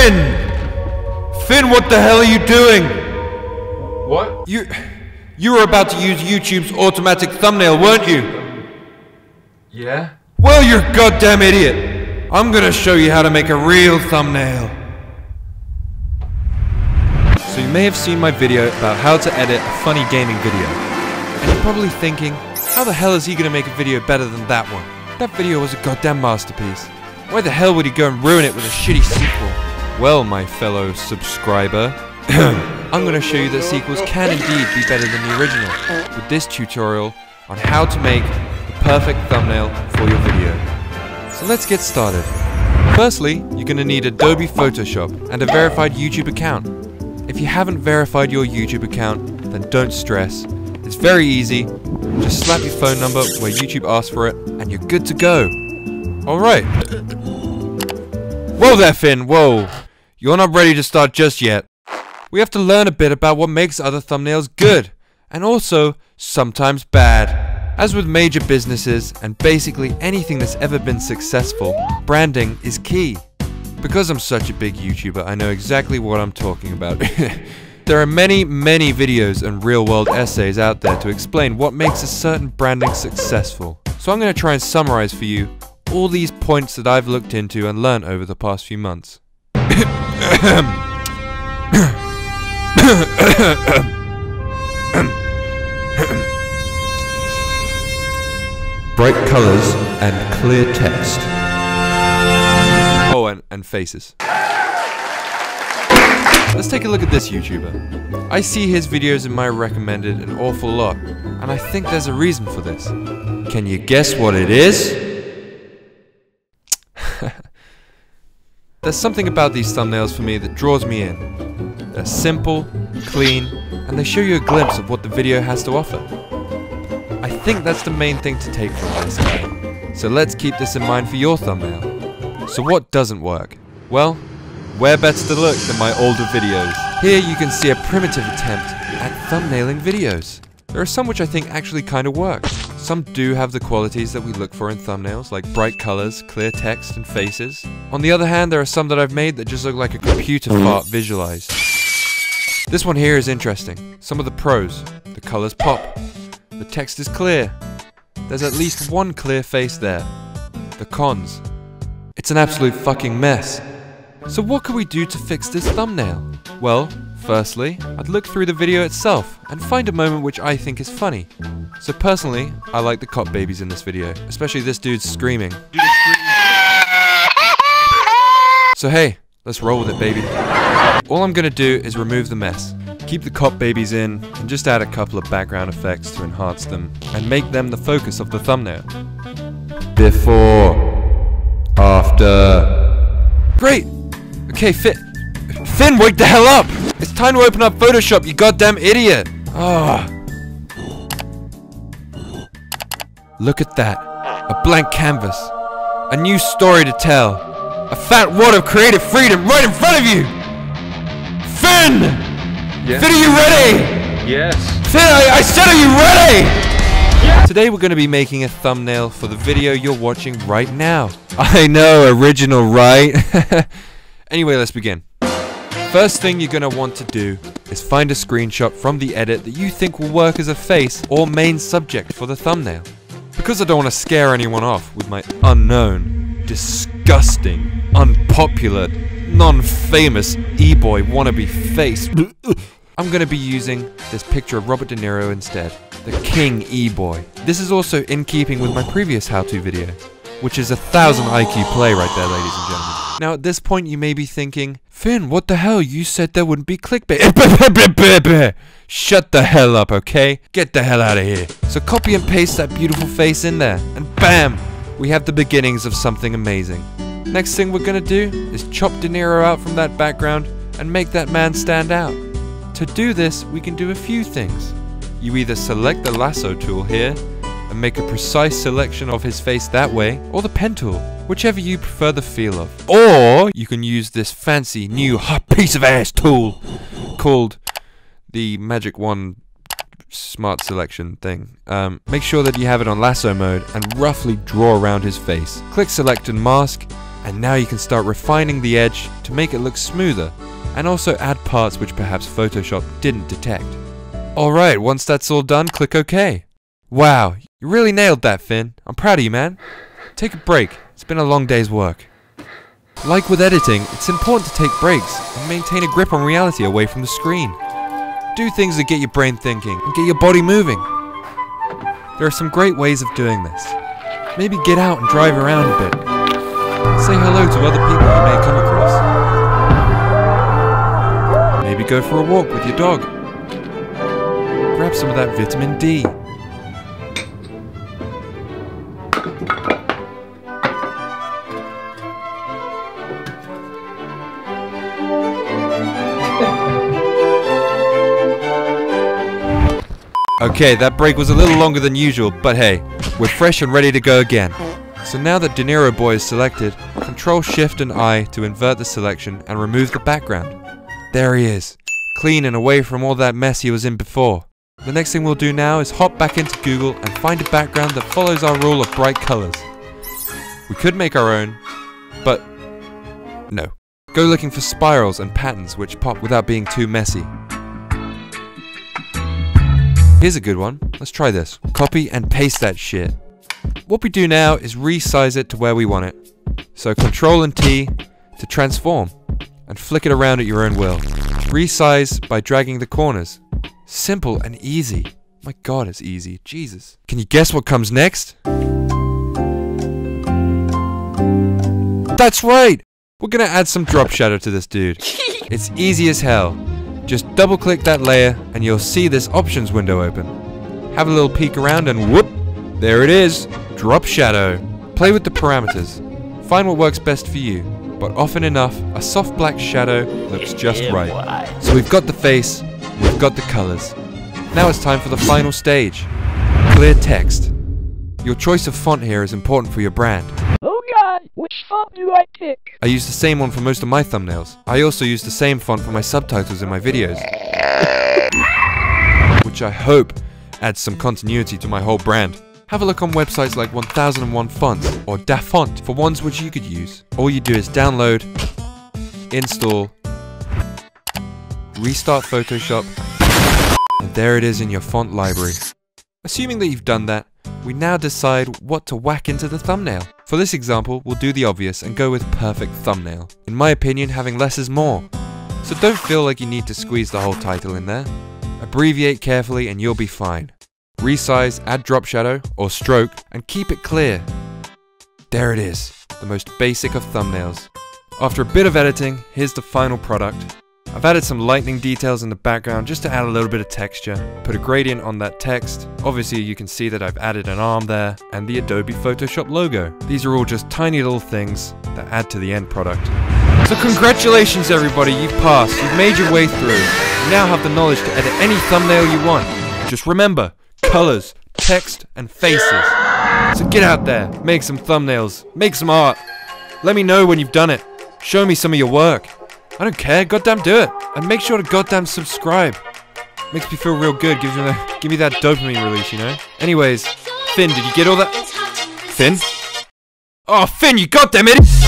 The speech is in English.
Finn! Finn, what the hell are you doing? What? You were about to use YouTube's automatic thumbnail, weren't you? Yeah? Well, you're a goddamn idiot. I'm gonna show you how to make a real thumbnail. So you may have seen my video about how to edit a funny gaming video. And you're probably thinking, how the hell is he gonna make a video better than that one? That video was a goddamn masterpiece. Why the hell would he go and ruin it with a shitty sequel? Well, my fellow subscriber, I'm gonna show you that sequels can indeed be better than the original with this tutorial on how to make the perfect thumbnail for your video. So let's get started. Firstly, you're gonna need Adobe Photoshop and a verified YouTube account. If you haven't verified your YouTube account, then don't stress. It's very easy. Just slap your phone number where YouTube asks for it, and you're good to go. Alright. Whoa there, Finn, whoa. You're not ready to start just yet. We have to learn a bit about what makes other thumbnails good, and also, sometimes bad. As with major businesses, and basically anything that's ever been successful, branding is key. Because I'm such a big YouTuber, I know exactly what I'm talking about. There are many videos and real-world essays out there to explain what makes a certain branding successful. So I'm going to try and summarize for you all these points that I've looked into and learned over the past few months. Bright colors and clear text. Oh, and faces. Let's take a look at this YouTuber. I see his videos in my recommended an awful lot, and I think there's a reason for this. Can you guess what it is? There's something about these thumbnails for me that draws me in. They're simple, clean, and they show you a glimpse of what the video has to offer. I think that's the main thing to take from this guy. So let's keep this in mind for your thumbnail. So what doesn't work? Well, where better to look than my older videos? Here you can see a primitive attempt at thumbnailing videos. There are some which I think actually kind of work. Some do have the qualities that we look for in thumbnails, like bright colors, clear text, and faces. On the other hand, there are some that I've made that just look like a computer fart visualized. This one here is interesting. Some of the pros. The colors pop. The text is clear. There's at least one clear face there. The cons. It's an absolute fucking mess. So what can we do to fix this thumbnail? Well, firstly, I'd look through the video itself and find a moment which I think is funny. So personally, I like the cop babies in this video, especially this dude's screaming. So hey, let's roll with it, baby. All I'm gonna do is remove the mess, keep the cop babies in, and just add a couple of background effects to enhance them and make them the focus of the thumbnail. Before, after. Great! Okay, Finn, wake the hell up! It's time to open up Photoshop, you goddamn idiot! Ah. Look at that. A blank canvas. A new story to tell. A fat wad of creative freedom right in front of you! Finn! Yeah. Finn, are you ready? Yes. Finn, I said, are you ready? Yeah. Today we're going to be making a thumbnail for the video you're watching right now. I know, original, right? Anyway, let's begin. First thing you're going to want to do is find a screenshot from the edit that you think will work as a face or main subject for the thumbnail. Because I don't want to scare anyone off with my unknown, disgusting, unpopular, non-famous e-boy wannabe face, I'm going to be using this picture of Robert De Niro instead, the King e-boy. This is also in keeping with my previous how-to video, which is 1,000 IQ play right there, ladies and gentlemen. Now at this point you may be thinking, Finn, what the hell? You said there wouldn't be clickbait. Shut the hell up, okay? Get the hell out of here. So copy and paste that beautiful face in there, and bam! We have the beginnings of something amazing. Next thing we're gonna do is chop De Niro out from that background and make that man stand out. To do this, we can do a few things. You either select the lasso tool here and make a precise selection of his face that way, or the pen tool, whichever you prefer the feel of. Or you can use this fancy new hot piece of ass tool called the Magic Wand Smart Selection thing. Make sure that you have it on lasso mode and roughly draw around his face. Click select and mask, And now you can start refining the edge to make it look smoother, and also add parts which perhaps Photoshop didn't detect. Alright, once that's all done, click OK. Wow, you really nailed that, Finn. I'm proud of you, man. Take a break. It's been a long day's work. Like with editing, it's important to take breaks and maintain a grip on reality away from the screen. Do things that get your brain thinking and get your body moving. There are some great ways of doing this. Maybe get out and drive around a bit. Say hello to other people you may come across. Maybe go for a walk with your dog. Grab some of that vitamin D. Okay, that break was a little longer than usual, but hey, we're fresh and ready to go again. So now that De Niro Boy is selected, Control Shift and I to invert the selection and remove the background. There he is, clean and away from all that mess he was in before. The next thing we'll do now is hop back into Google and find a background that follows our rule of bright colors. We could make our own, but no. Go looking for spirals and patterns which pop without being too messy. Here's a good one. Let's try this. Copy and paste that shit. What we do now is resize it to where we want it. So Control and T to transform and flick it around at your own will. Resize by dragging the corners. Simple and easy. My god, it's easy. Jesus. Can you guess what comes next? That's right! We're gonna add some drop shadow to this dude. It's easy as hell. Just double click that layer and you'll see this options window open. Have a little peek around and whoop! There it is! Drop shadow. Play with the parameters. Find what works best for you, but often enough, a soft black shadow looks just right. So we've got the face, we've got the colors. Now it's time for the final stage. Clear text. Your choice of font here is important for your brand. Oh god, which font do I pick? I use the same one for most of my thumbnails. I also use the same font for my subtitles in my videos, which I hope adds some continuity to my whole brand. Have a look on websites like 1001 Fonts or Da Font for ones which you could use. All you do is download, install, restart Photoshop, and there it is in your font library. Assuming that you've done that, we now decide what to whack into the thumbnail. For this example, we'll do the obvious and go with perfect thumbnail. In my opinion, having less is more. So don't feel like you need to squeeze the whole title in there. Abbreviate carefully and you'll be fine. Resize, add drop shadow or stroke and keep it clear. There it is, the most basic of thumbnails. After a bit of editing, here's the final product. I've added some lightning details in the background just to add a little bit of texture. Put a gradient on that text. Obviously you can see that I've added an arm there and the Adobe Photoshop logo. These are all just tiny little things that add to the end product. So congratulations everybody, you've passed. You've made your way through. You now have the knowledge to edit any thumbnail you want. Just remember, colors, text, and faces. So get out there, make some thumbnails, make some art. Let me know when you've done it. Show me some of your work. I don't care, goddamn do it. And make sure to goddamn subscribe. Makes me feel real good, give me that dopamine release, you know? Anyways, Finn, did you get all that? Finn? Oh, Finn, you goddamn idiot!